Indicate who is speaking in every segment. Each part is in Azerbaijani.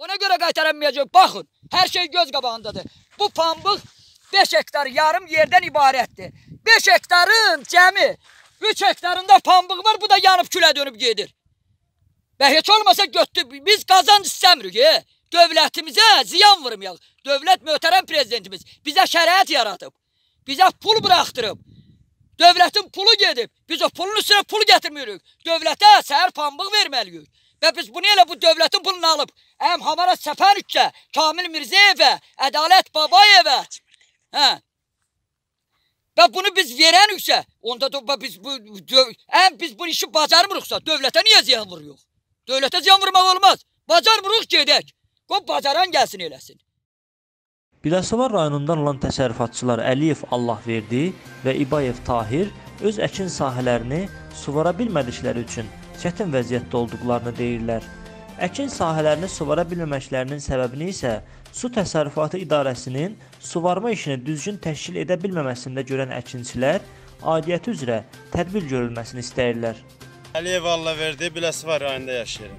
Speaker 1: Ona göre qaytaramayacaq. Baxın, hər şey göz qabağındadır. Bu pambıq 5 hektar yarım yerdən ibarətdir. 5 hektarın cəmi 3 hektarında pambıq var, bu da yanıb külə dönüb gedir. Və heç olmasa götdü, biz qazanc istəmirik. Dövlətimizə ziyan vurmayaq. Dövlət möhtərəm prezidentimiz bizə şərait yaratıb. Bizə pul bıraxdırıb. Dövlətin pulu gedib. Biz o pulun üstünə pul gətirmiyoruz. Dövlətə səhər pambıq verməliyik. Və biz bunu elə bu dövlətin pulunu alıb, Hamara Səfərükə, Kamil Mirzəyevə, Ədalət Babayevə, və bunu biz verənüksə, onda da biz bu işi bacarmırıqsa, dövlətə niyə ziyan vururuq? Dövlətə ziyan vurmaq olmaz. Bacarmırıq gedək. Qoy bacaran gəlsin eləsin.
Speaker 2: Biləsuvar rayonundan olan təsərrüfatçılar Əliyev Allahverdi və İbayev Tahir öz əkin sahələrini suvara bilmədikləri üçün çətin vəziyyətdə olduqlarını deyirlər. Əkin sahələrini suvara bilməməklərinin səbəbini isə Su Təsərrüfatı İdarəsinin suvarma işini düzgün təşkil edə bilməməsində görən əkinçilər aidiyyəti üzrə tədbir görülməsini istəyirlər.
Speaker 3: Əliyev Allahverdi, Biləsuvar rayonunda yaşayıram.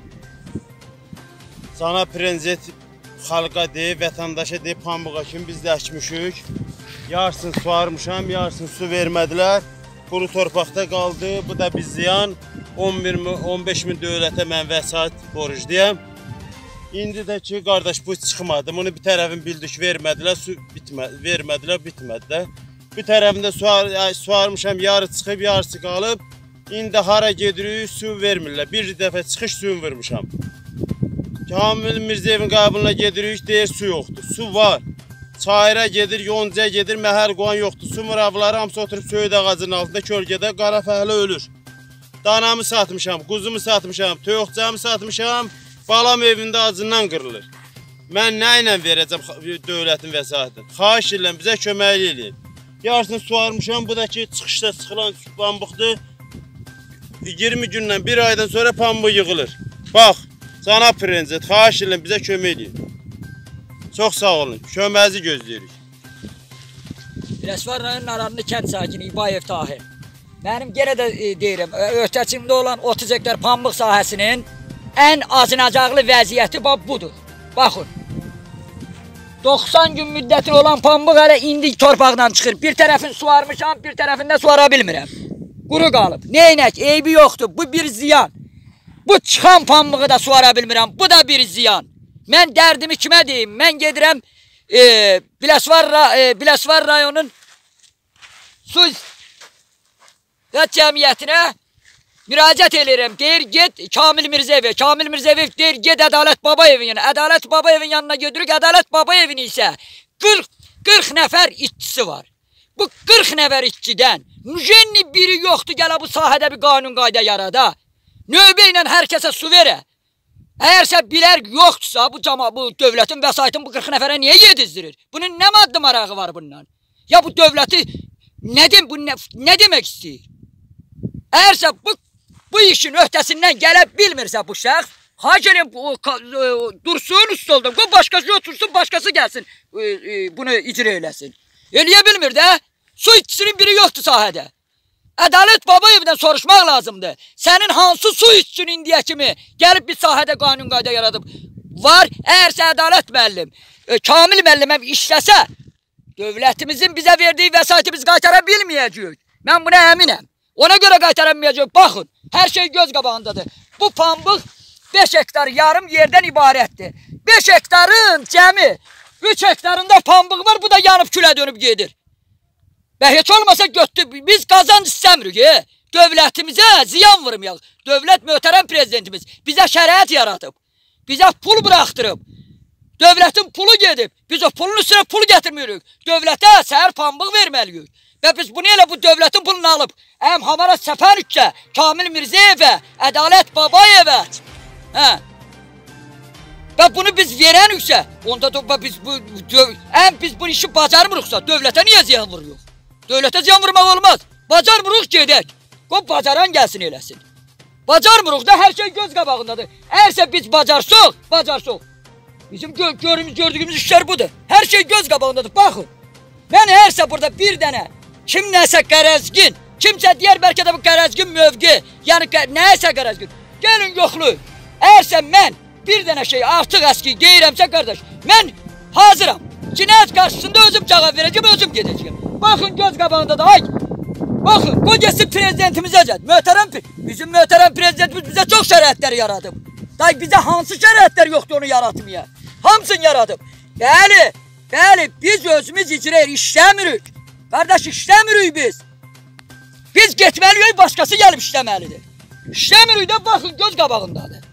Speaker 3: Sana prezident xalqa deyib, vətəndaşa deyib, pambığa kimi biz də əkmişik. Yarısını suvarmışam, yarısını su vermədilər. Quru torpaqda qaldı, bu da biz ziyan. 15 min dövlətə mən vəsait borcluyam. İndi də ki, qardaş, bu çıxmadı. Bunu bir tərəfin bildik, vermədilər, su vermədilər, bitmədilər. Bir tərəfində suvarmışam, yarı çıxıb, yarısı qalıb. İndi hara gedirik, su vermirlər. Bir dəfə çıxış suyunu vurmuşam. Kamil Mirzəyevin qəbuluna gedirik, deyir su yoxdur. Su var. Çayıra gedir, yoncaya gedir, məhər qoyan yoxdur. Su mıravları hamısı oturub söyüd ağacının altında, kölgədə qara fəhlə ölür. Danamı satmışam, quzumu satmışam, toyuqcamı satmışam, balam evində acından qırılır. Mən nə ilə verəcəm dövlətin vəsaitini? Xahiş edirəm, bizə kömək edin. Yarısını suvarmışam, bu da ki, çıxışda sıxılan pambıqdır. 20 gündən, bir aydan sonra pambıq yığılır. Bax, sana prezident, xahiş edirəm, bizə kömək edin. Çox sağ olun, köməyinizi gözləyirik.
Speaker 1: Biləsuvar rayonunun Aranlı kənd sakini İbayev Tahir. Mənim yenə də deyirəm, öhdəçimdə olan 30 hektar pambıq sahəsinin ən acınacaqlı vəziyyəti budur. Baxın, 90 gün müddəti olan pambıq hələ indi torpaqdan çıxır. Bir tərəfini suvarmışam, bir tərəfində suvara bilmirəm. Quru qalıb. Neynək, eybi yoxdur, bu bir ziyan. Bu çıxan pambığı da suvara bilmirəm, bu da bir ziyan. Mən dərdimi kimə deyim? Mən gedirəm Biləsuvar rayonunun su cəmiyyətinə müraciət edirəm. Deyir, get Kamil Mirzəyev. Kamil Mirzəyev deyir, get Ədalət Babayevin yanına. Ədalət Babayevin yanına gedirik. Ədalət Babayevin isə 40 nəfər işçisi var. Bu 40 nəfər işçidən müjenni biri yoxdur, gələ bu sahədə bir qanun qayda yarada. Növbə ilə hər kəsə su verə. Əgərsə bilər yoxdursa, bu dövlətin vəsaitini bu 40 nəfərə niyə yedizdirir? Bunun nə maddi marağı var bundan? Ya bu dövləti nə demək istəyir? Əgərsə bu işin öhdəsindən gələ bilmirsə bu şəxs, hacerim dursun üstolda, başqası otursun, başqası gəlsin, bunu icra eləsin. Eləyə bilmir də, su işçisinin biri yoxdur sahədə. Ədalət Babayevdən soruşmaq lazımdır. Sənin hansı su işçinin indiyə kimi gəlib bir sahədə qanun qayda yaradıb? Var, əgərsə Ədalət müəllim, Kamil müəllimə işləsə, dövlətimizin bizə verdiyi vəsaiti biz qaytara bilməyəcəyik. Mən buna əminəm. Ona görə qaytaramayacaq. Baxın, hər şey göz qabağındadır. Bu pambıq 5 hektar yarım yerdən ibarətdir. 5 hektarın cəmi 3 hektarında pambıq var, bu da yanıb külə dönüb gedir. Və heç olmasa götdü, biz qazanc istəmirik. Dövlətimizə ziyan vurmayaq. Dövlət möhtərəm prezidentimiz bizə şərait yaratıb. Bizə pul bıraxdırıb. Dövlətin pulu gedib. Biz o pulun üstünə pul gətirmiyoruz. Dövlətə səhər pambıq verməliyik. Və biz bunu elə bu dövlətin pulunu alıb, Hamara Səfərükə, Kamil Mirzəyevə, Ədalət Babayevə, və bunu biz verənüksə, onda da biz bu işi bacarmırıqsa, dövlətə niyə ziyan vururuq? Dövlətə ziyan vurmaq olmaz. Bacarmırıq gedək. Qoy bacaran gəlsin eləsin. Bacarmırıq da hər şey göz qabağındadır. Əgərsə biz bacarsaq. Bizim gördüyümüz işlər budur. Hər şey göz qabağındadır. Baxın. Mən əgərsə burada bir dənə kim nəsə qərəzgin, kimsə deyər bəlkə də bu qərəzgin mövqe, yəni nəyəsə qərəzgin. Gəlin yoxlayın. Əgərsə mən bir dənə şey artıq əski deyirəmsə qardaş, mən hazıram. Cinayət qarşısında özüm cavab verəcəm, özüm gedəcəm. Baxın göz qabağında da, ay. Baxın, bu geçsin prezidentimizə cəd. Bizim möhtərəm prezidentimiz bizə çox şəraitlər yaradıb. Day bizə hansı şəraitlər yoxdur onu yaratmaya? Hamısını yaradıb. Bəli, biz özümüz icra edirik, işləmirik. Qardaş, işləmirik biz. Biz getməliyik, başqası gəlib işləməlidir. İşləmirik də baxın göz qabağındadır.